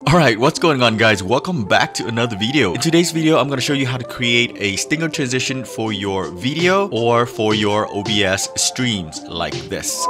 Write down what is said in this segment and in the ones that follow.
Alright, what's going on guys? Welcome back to another video. In today's video, I'm going to show you how to create a stinger transition for your video or for your OBS streams like this.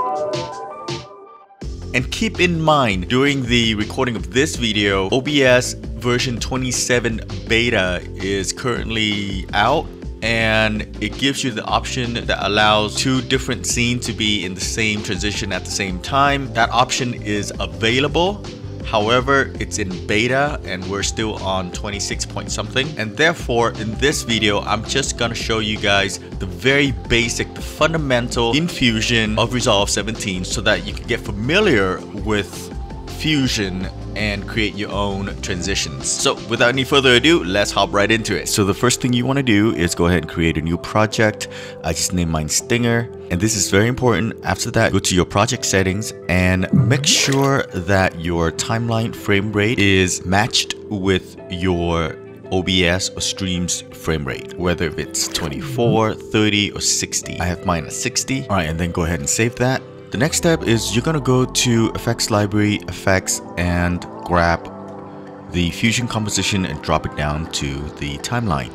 And keep in mind, during the recording of this video, OBS version 27 beta is currently out. And it gives you the option that allows two different scenes to be in the same transition at the same time. That option is available. However, it's in beta and we're still on 26 point something. And therefore, in this video, I'm just gonna show you guys the very basic, the fundamental infusion of Resolve 17 so that you can get familiar with Fusion and create your own transitions. So without any further ado, let's hop right into it. So the first thing you want to do is go ahead and create a new project. I just named mine Stinger, and this is very important. After that, go to your project settings and make sure that your timeline frame rate is matched with your OBS or streams frame rate, whether it's 24, 30, or 60. I have mine at 60. All right, and then go ahead and save that. The next step is you're gonna go to Effects Library, Effects, and grab the Fusion composition and drop it down to the timeline.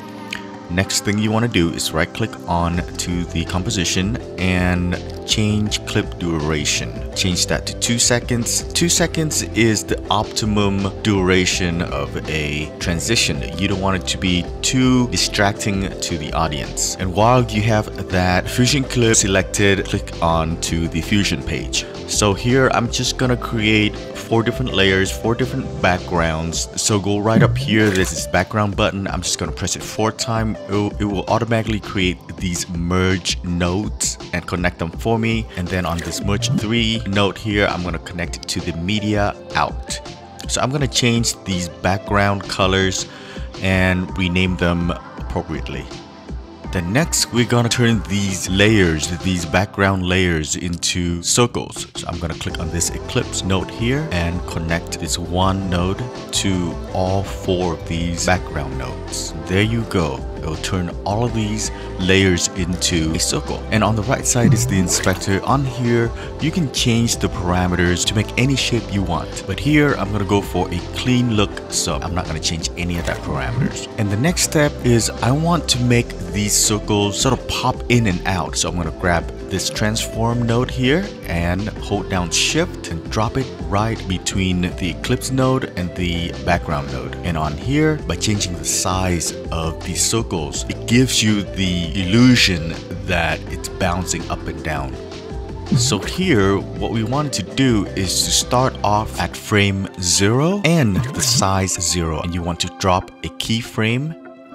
Next thing you want to do is right click on to the composition and change clip duration. Change that to 2 seconds. 2 seconds is the optimum duration of a transition. You don't want it to be too distracting to the audience. And while you have that Fusion clip selected, click on to the Fusion page. So here I'm just gonna create 4 different layers, 4 different backgrounds. So go right up here, there's this background button. I'm just gonna press it 4 times. It will automatically create these merge nodes and connect them for me. And then on this merge 3 node here, I'm gonna connect it to the media out. So I'm gonna change these background colors and rename them appropriately. Then next, we're gonna turn these layers, these background layers, into circles. So I'm gonna click on this ellipse node here and connect this one node to all 4 of these background nodes. There you go. It will turn all of these layers into a circle. And on the right side is the inspector. On here, you can change the parameters to make any shape you want. But here, I'm gonna go for a clean look, so I'm not gonna change any of that parameters. And the next step is I want to make these circles sort of pop in and out. So I'm gonna grab this transform node here and hold down shift and drop it right between the ellipse node and the background node. And on here, by changing the size of these circles, it gives you the illusion that it's bouncing up and down. So here, what we wanted to do is to start off at frame 0 and the size 0. And you want to drop a keyframe.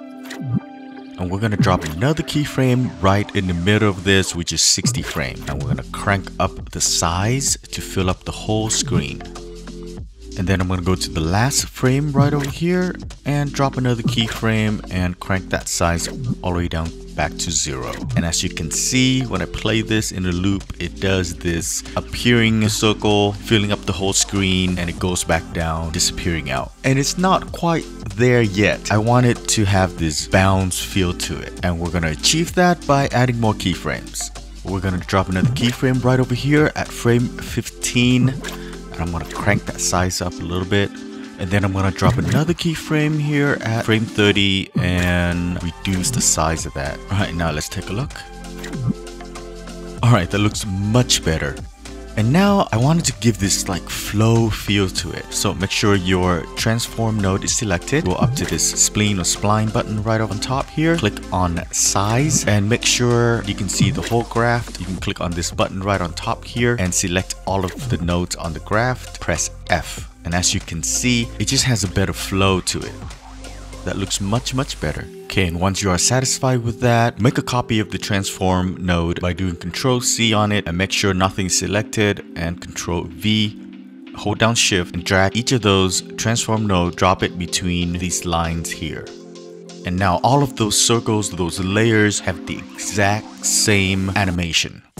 And we're gonna drop another keyframe right in the middle of this, which is 60 frames. And we're gonna crank up the size to fill up the whole screen. And then I'm gonna go to the last frame right over here and drop another keyframe and crank that size all the way down back to 0. And as you can see, when I play this in a loop, it does this appearing circle, filling up the whole screen, and it goes back down, disappearing out. And it's not quite there yet. I want it to have this bounce feel to it. And we're gonna achieve that by adding more keyframes. We're gonna drop another keyframe right over here at frame 15. And I'm gonna crank that size up a little bit. And then I'm gonna drop another keyframe here at frame 30 and reduce the size of that. Alright, now let's take a look. Alright, that looks much better. And now I wanted to give this like flow feel to it. So make sure your transform node is selected. Go up to this spleen or spline button right up on top here. Click on size and make sure you can see the whole graph. You can click on this button right on top here and select all of the nodes on the graph. Press F. And as you can see, it just has a better flow to it. That looks much better. Okay, and once you are satisfied with that, make a copy of the transform node by doing Ctrl+C on it and make sure nothing is selected, and Ctrl+V. Hold down shift and drag each of those transform nodes, drop it between these lines here. And now all of those circles, those layers have the exact same animation.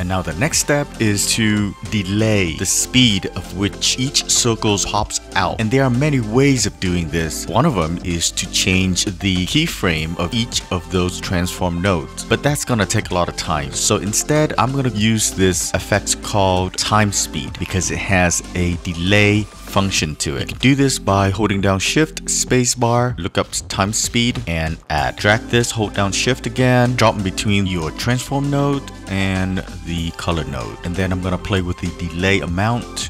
And now the next step is to delay the speed of which each circle pops out. And there are many ways of doing this. One of them is to change the keyframe of each of those transform nodes. But that's gonna take a lot of time. So instead, I'm gonna use this effect called time speed because it has a delay function to it. You can do this by holding down Shift, spacebar, look up time speed, and add. Drag this, hold down Shift again, drop in between your transform node and the color node. And then I'm gonna play with the delay amount.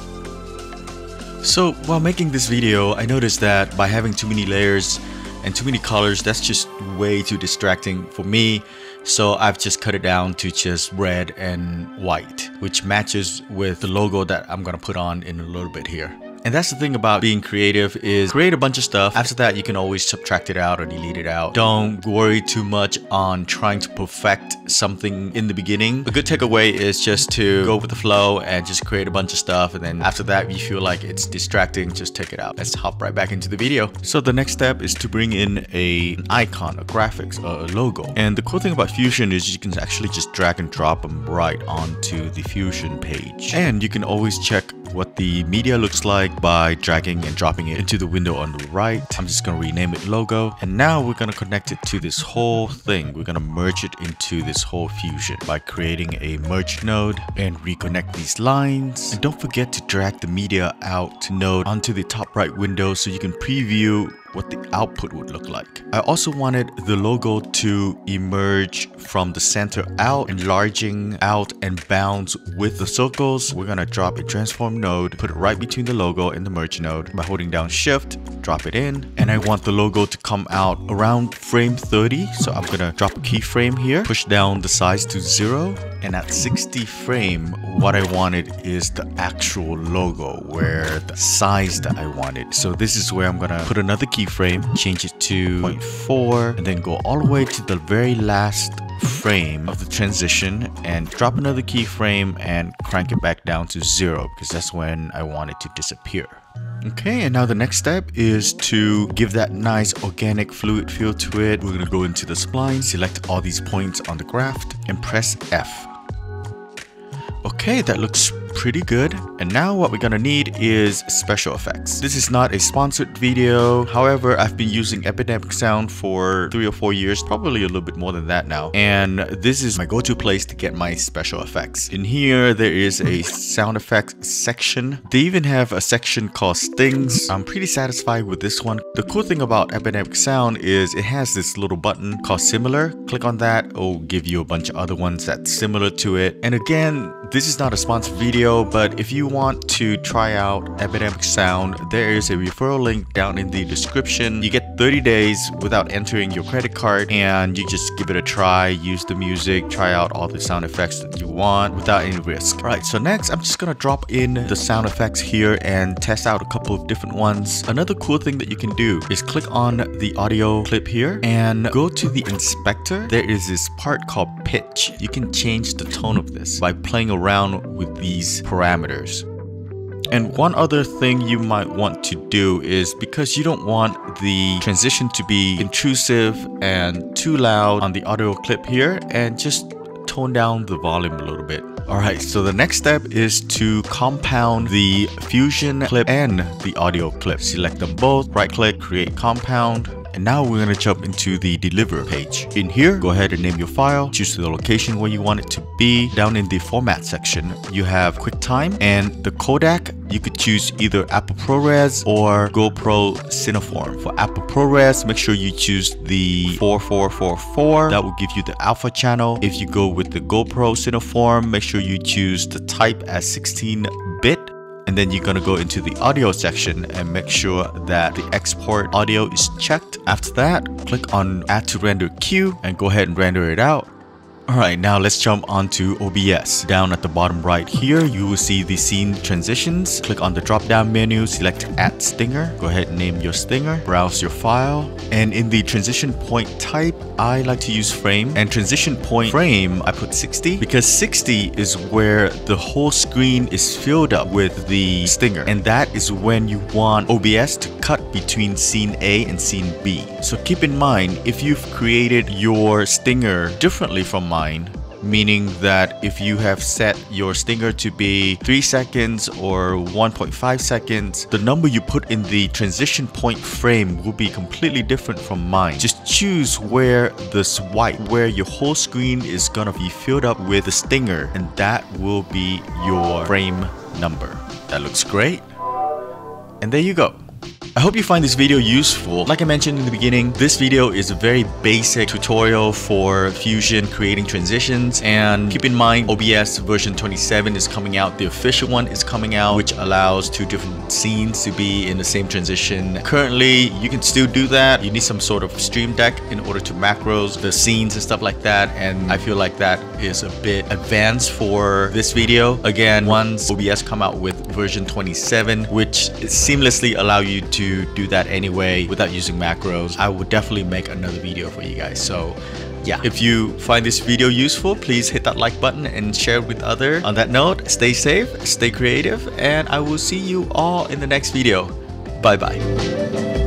So while making this video, I noticed that by having too many layers and too many colors, that's just way too distracting for me. So I've just cut it down to just red and white, which matches with the logo that I'm gonna put on in a little bit here. And that's the thing about being creative is create a bunch of stuff. After that, you can always subtract it out or delete it out. Don't worry too much on trying to perfect something in the beginning. A good takeaway is just to go with the flow and just create a bunch of stuff. And then after that, you feel like it's distracting, just take it out. Let's hop right back into the video. So the next step is to bring in an icon, a graphics, a logo. And the cool thing about Fusion is you can actually just drag and drop them right onto the Fusion page. And you can always check what the media looks like by dragging and dropping it into the window on the right. I'm just gonna rename it logo. And now we're gonna connect it to this whole thing. We're gonna merge it into this whole Fusion by creating a merge node and reconnect these lines. And don't forget to drag the media out node onto the top right window so you can preview what the output would look like. I also wanted the logo to emerge from the center out, enlarging out and bounce with the circles. We're gonna drop a transform node, put it right between the logo and the merge node by holding down Shift, drop it in. And I want the logo to come out around frame 30. So I'm gonna drop a keyframe here, push down the size to 0. And at 60 frame, what I wanted is the actual logo, where the size that I wanted. So this is where I'm gonna put another keyframe, change it to 0.4, and then go all the way to the very last frame of the transition and drop another keyframe and crank it back down to 0 because that's when I want it to disappear. Okay, and now the next step is to give that nice organic fluid feel to it. We're gonna go into the spline, select all these points on the graph and press F. Okay, that looks pretty good. And now what we're gonna need is special effects. This is not a sponsored video. However, I've been using Epidemic Sound for 3 or 4 years, probably a little bit more than that now. And this is my go-to place to get my special effects. In here, there is a sound effects section. They even have a section called Stings. I'm pretty satisfied with this one. The cool thing about Epidemic Sound is it has this little button called Similar. Click on that, it'll give you a bunch of other ones that's similar to it. And again, this is not a sponsored video, but if you want to try out Epidemic Sound, there is a referral link down in the description. You get 30 days without entering your credit card, and you just give it a try, use the music, try out all the sound effects that you want without any risk. Alright, so next I'm just gonna drop in the sound effects here and test out a couple of different ones. Another cool thing that you can do is click on the audio clip here and go to the inspector. There is this part called pitch. You can change the tone of this by playing around with these parameters. And one other thing you might want to do is, because you don't want the transition to be intrusive and too loud on the audio clip here, and just tone down the volume a little bit. Alright, so the next step is to compound the Fusion clip and the audio clip. Select them both, right click, create compound. And now we're going to jump into the deliver page. In here, go ahead and name your file, choose the location where you want it to be. Down in the format section, you have QuickTime and the codec. You could choose either Apple ProRes or GoPro Cineform. For Apple ProRes, make sure you choose the 4444. That will give you the alpha channel. If you go with the GoPro Cineform, make sure you choose the type as 16-bit. And then you're gonna go into the audio section and make sure that the export audio is checked. After that, click on add to render queue and go ahead and render it out. Alright, now let's jump onto OBS. Down at the bottom right here, you will see the scene transitions. Click on the drop down menu, select add stinger. Go ahead and name your stinger, browse your file. And in the transition point type, I like to use frame. And transition point frame, I put 60 because 60 is where the whole screen is filled up with the stinger. And that is when you want OBS to cut between scene A and scene B. So keep in mind, if you've created your stinger differently from mine, meaning that if you have set your stinger to be 3 seconds or 1.5 seconds, the number you put in the transition point frame will be completely different from mine. Just choose where the swipe, where your whole screen is gonna be filled up with the stinger, and that will be your frame number. That looks great. And there you go. I hope you find this video useful. Like I mentioned in the beginning, this video is a very basic tutorial for Fusion creating transitions, and keep in mind OBS version 27 is coming out. The official one is coming out, which allows 2 different scenes to be in the same transition. Currently, you can still do that. You need some sort of stream deck in order to macros the scenes and stuff like that, and I feel like that is a bit advanced for this video. Again, once OBS come out with version 27, which seamlessly allow you to do that anyway without using macros, I will definitely make another video for you guys. So yeah, if you find this video useful, please hit that like button and share it with others. On that note, stay safe, stay creative, and I will see you all in the next video. Bye bye.